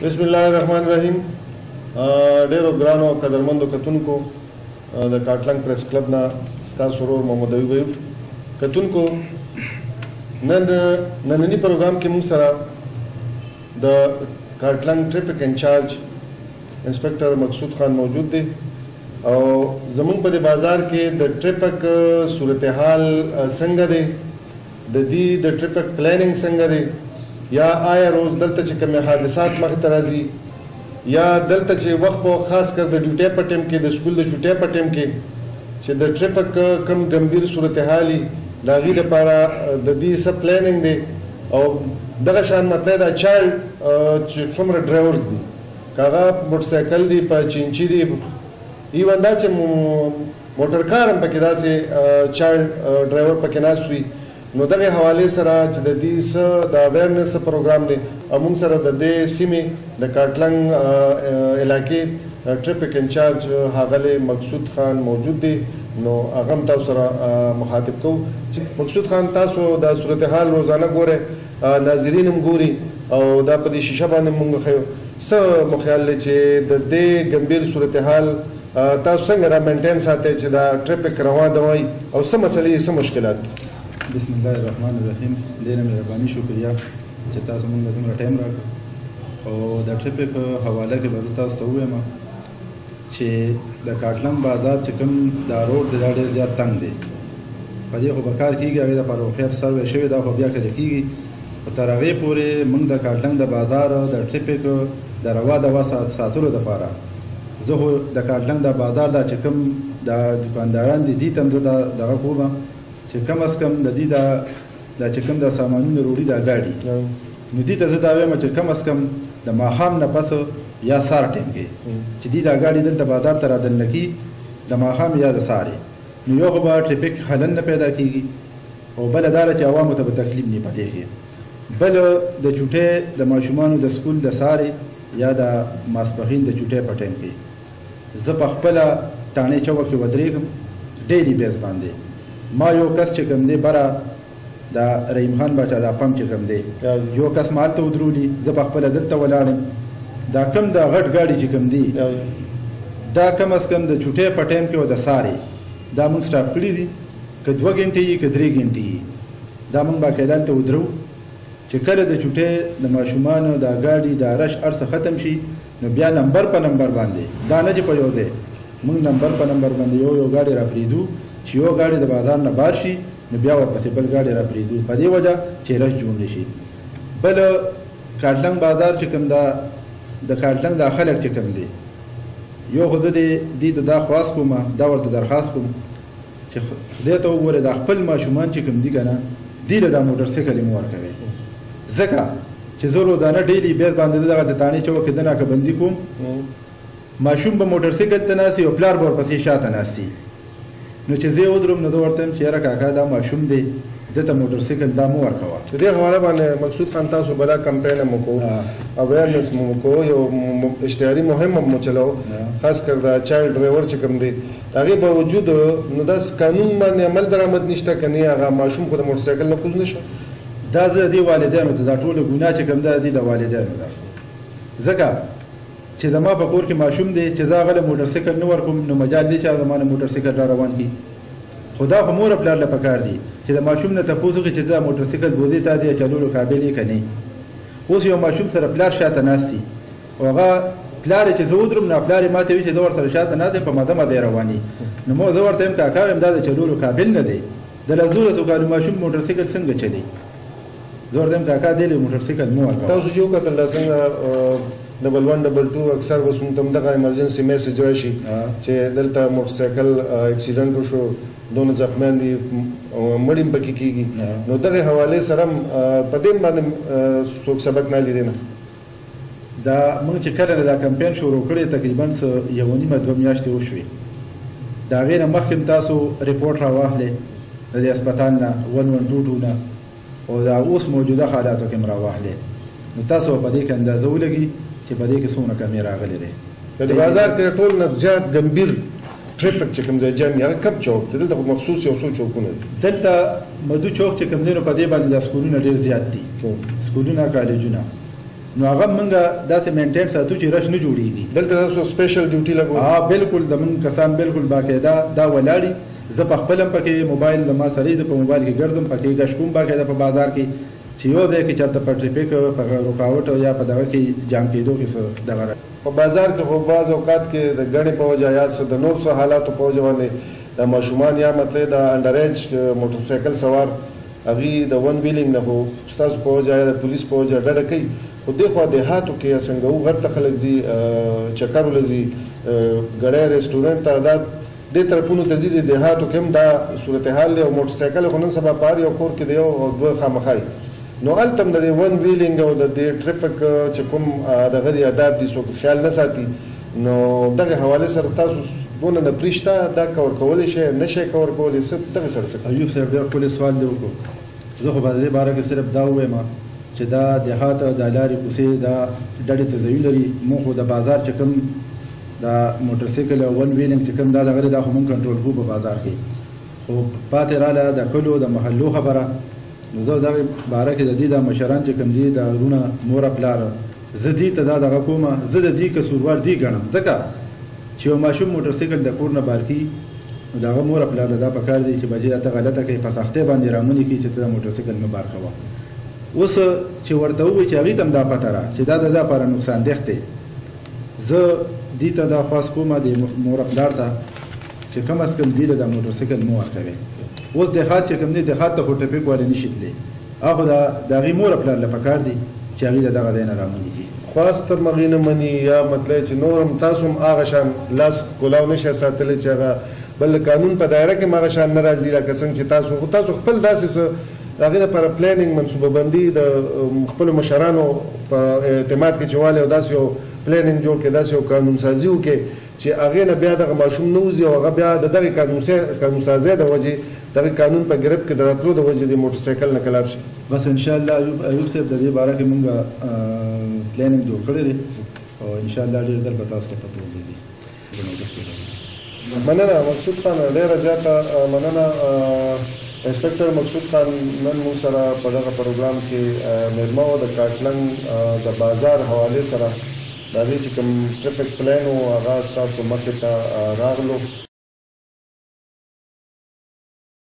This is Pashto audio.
بسم الله الرحمن الرحیم. ډیرو ګرانو او قدرمندو کتونکو د کاټلنګ پریس کلب نه ستاسو ورور محمد ایوب ایوب کتونکو، نننی پروګرام کې موږ سره د کاټلنګ ټریفک انچارج انسپکټر مقصود خان موجود دی او زمونږ په دې بازار کې د ټریفک صورتحال څنګه دی، د دې د ټریفک پلانینګ څنګه دی، یا آیا روز دلته چې کوم حادثات مخې ته راځي یا دلته چې وخت په خاص کر د ډیوټي په ټیم کې د سکول د چوټي په ټیم کې چې د ټریفک کم ګمبیر صورتحالي د هغې لپاره د دې څه پلانینګ دی او دغه شان مطلب دا چایلډ چې څومره ډرایورز دي، که هغه موټر سایکل دي په چینچي دي، ایون دا چې موټر کار هم پکې داسې چایلډ ډرایور پکې ناست وي. نو دغه حواله سره چې د دې څه د اویرنس پروګرام دی او موږ سره د دې سیمې د کاټلنګ علاقې ټریفک انچارج ښاغلی مقصود خان موجود دی. نو هغه هم تاسو سره مخاطب کوو. مقصود خان، تاسو د صورتحال روزانه ګورئ، ناظرین هم ګوري او دا په دې شیشه باندې موږ ښیو. څه مو خیال دی چې د دې ګمبیر صورتحال تاسو څنګه را مینټین ساتئ چې دا ټریفک روان وي او څه مسلې څه مشکلات دي؟ بسم الله الرحمن الرحیم. ډېره مهرباني، شکریه چې تاسو موږ ته دومره ټایم راکړ او د ټریفک په حواله کې به زه تاسو ته ووایم چې د کاټلنګ بازار چې کوم دا روډ دی دا ډېر زیات تنګ دی. په دې خو به کار کېږي، هغې دپاره خو خیر سروې شوې دا خو بیا کله کېږي. خو تر هغې پورې موږ د کاټلنګ د بازار د ټریفک د روا دوا ساتلو دپاره زه خو د کاټلنګ د بازار دا چې کوم د دکانداران دي دې ته هم زه دغه کوم چې کم از کم د دې دا چې کوم د سامانونو وروړي دا ګاډي، نو دې ته زه دا وایم چې کم از کم د ماښام نه پس یا سهار ټیم کې چې دې دا ګاډي دلته بازار ته رادننه کړي د ماښام یا د سهارې، نو یو خو به ټریفک خلل نه پیدا کېږي او بله دا ده چې عوامو ته به تکلیف نه پاتې کېږي. بل د چوټۍ د ماشومانو د سکول د سهارې یا د ماسپښین د چوټۍ په ټیم کې زه په خپله تاڼې چوک کې ودرېږم ډیلي بیس باندې. ما یو کس چې کوم دی بره د رحیم خان باچا دا پمپ چې کوم دی یو کس ما هلته ودرولي، زه په خپله دلته ولاړم. دا کم د غټ ګاډي چې کوم دی دا کم از کم د چوټۍ په ټایم کې او د سارې دا موږ سټاپ کړي دي، که 2 غنټې وي که 3 غنټې وي، دا موږ باقاعده هلته ودرو چې کله د چوټۍ د ماشومانو دا ګاډي دا رش هر څه ختم شي نو بیا نمبر په نمبر باندې، دا نه چې په یو ځای موږ نمبر په نمبر باندې یو ګاډي را پرېږدو چې یو ګاډي د بازار نه بار شي نو بیا ورپسې بل ګاډي را پرېږدو، په دې وجه چې رش جوړ نه شي. بل کاټلنګ بازار چې کوم دا د کاټلنګ دا خلک چې کوم دی، یو خو زه دې ته دا خواست کوم، دا ورته درخواست کوم چې خدای ته وګورئ دا خپل ماشومان چې کوم دي که نه دې له دا موټر سایکل یې مه ورکوئ، ځکه چې زه روزانه ډیلي بیس باندې دغه د تاڼې چوک کې د ناکهبندي کوم، ماشوم به موټر سایکل ته ناستي او پلار به ورپسې شاته ناستي، نو چې زه ودرم نو زه ورته وایم چې یاره کاکا دا ماشوم دی ده ته موټر سایکل دا مه ورکوه. په دې حواله باندې مقصود خان تاسو بلا کمپین هم وکړو، اویرنس مو وکړو، یو اشتهاري مهم هم مو چلو، خاص کر دا چایلډ ډرایور چې کوم دی د هغې باوجود نو داسې قانون باندې عمل درآمد نشته که نه هغه ماشوم خو د موټر سایکل نه کوز نه شو. دا زه دې والدینو ته دا ټوله ګناه چې کوم ده د والدینو ده، ځکه چې زما په کور کې ماشوم دی چې زه هغه له موټر سایکل نه ورکوم نو مجال دی چې هغه زما نه موټر سایکل را روان کړي. خو دا خو مور پلار له پکار دي چې د ماشوم نه تپوس وکړي چې دا موټر سایکل بوځې ته دی چلولو قابل یې که نه. اوس یو ماشوم سره پلار شاته ناست وي او هغه پلار یې چې زه ودرم نو پلار یې ما ته وي چې زه ورسره شاته ناست یم په مده مده یې رواني، نو مو زه ورته یم کاکا یم دا د چلولو قابل نه دی، د 15 کالو ماشوم موټر سایکل څنګه چلی؟ زه ورته یم کاکا دی له موټر سایکل مه ورکوه. تاسو چې وکتل دا څنګه 112 اکثر بس موږ ته دغه ایمرجنسي میسج راشي چې دلته موټر سایکل اکسیډنټ وشو، دونه زخمیان دي، مړ هم پکې کېږي، نو دغې حوالې سره هم په دې باندې څوک سبق نه لیدي نه. دا موږ چې کله دا کمپین شروع کړی تقریبا 1.5-2 میاشتې وشوې، د هغې نه مخکې تاسو ریپورټ راواخلې د دې هسپتال نه 112 نه او دا اوس موجوده حالاتو کې هم راواخلې، نو تاسو په دې کې اندازه ولګي چې په دې کې څومره کمې راغلې دی. د بازار کې ټول نه زیات ګمبیر ټریفک چې کوم ځای جام هغه کب چوک دی، دلته مخصوص یو څو چوکونه دي. دلته مدو چوک چې کوم دی نو په دې باندې د سکولونه ډېر زیات دي، سکولونه کالجونه نو هغه موږ داسې مینټین ساتو چې رش نه جوړېږي. دلته تاسو سپیشل ډیوټي لګوئ؟ بالکل زموږ کسان بالکل باقاعده دا ولاړي. زه په خپل هم پکې موبایل د ما سره زه په موبایل کې ګرځم، پکې ګش کوم باقاعده په بازار کې چې یو ځای کې چېرته په ټریفیک په رکاوټ یا په دغه کې جام کېدو کې څه دغه په بازار کې خو بعض اوقات کې د ګڼې په وجه یا څه د نور څه حالاتو په وجه باندې د ماشومان یا مطلب د انډر ایج موټر سایکل سوار هغوی د ون ویلینګ نه خو ستاسو په وجه یا د پولیس په وجه ډډه کوي. خو دې خوا دیهاتو کې څنګه و غر ته خلک ځي چکر ولځي ګړی رسټورنټ ته دا دې طرفونو ته ځي. د دیهاتو کې هم دا صورتحال دی او موټر سایکل خو نن سبا په هر یو کور کې د یو او دوه خامخا وي. نو هلته هم د دې ون ویلینګ او د دې ټریفک چې کوم دغه دي آداب دي څوک خیال نه ساتي. نو دغه حوالې سره تاسو دونه نفري شته دا کور کولی شئ نه شئ کور کولی څه دغه سره څه کوئ؟ ایوب صاحب ډېر ښکلی سوال دی وکړو. زه خو په دې باره کې صرف دا ووایم چې دا دیهات دا لارې کوڅې دا ډډې ته ځایونه لري. موږ خو د بازار چې کوم دا موټر سایکل او ون ویلینګ چې کوم دا دغه دا خو موږ کنټرول کوو په بازار کې. خو پاتې راله د کلو د محلو خبره. نو زه دغه باره کې د دې د مشران چې کوم دي د وروڼه موره پلاره زه دې ته دا دغه کومه زه د دې قصوروار دې ګڼم. ځکه چې یو ماشوم موټر سایکل د کور نه بار کړي نو د هغه موره پلاره دا پکار دی چې بچي ته غلطه کوي په سختۍ باندې رامنې کړي چې ته د موټر سایکل نه بار کوه. اوس چې ورته ووایي چې هغوی ته هم دا پته را چې دا د ده لپاره نقصان دیخت دی. زه دې ته دا خواست کومه د موره پلار ته چې کم از کم دې له د موټر سایکل مه ورکوئ. اوس دیهات چې کوم دی دیهات ته خو ټریفک والې نه شي تللی. هغه د هغې موره پلار له پکار دی چې هغوی د دغه ځای نه رامنې کړي. خواست تر مغې نه مني یا مطلب چې نور هم تاسو هم هغه شان لاس کولاو نه شئ ساتلی چې هغه بل د قانون په دایره کې هم هغه شان نه راځي لکه څنګه چې تاسو خپل داسې څه د هغې لپاره پلانینګ منصوبه بندي د خپلو مشرانو په اعتماد کې چې والی او داسې یو پلانینګ جوړ کړي داسې یو قانون سازي وکړي چې هغې نه بیا دغه ماشوم نه وځي او هغه بیا د دغې قانون سازۍ د وجې دغه قانون په ګرفت کې د راتلو د وجې د موټر سایکل نه کلاب شي. بس انشاءالله ایوب صاحب د دې باره کې مونږ پلانینګ جوړ کړی دی او انشاءالله ډېر ډېر به تاسو ته پته ولګي. مننه مقصود خان، ډېره زیاته مننه. انسپکټر مقصود خان نن موږ سره په دغه پروګرام کې مېلمه و د کاټلنګ د بازار حوالې سره د هغې چې کوم ټریفک پلان و هغه ستاسو مخې ته راغلو.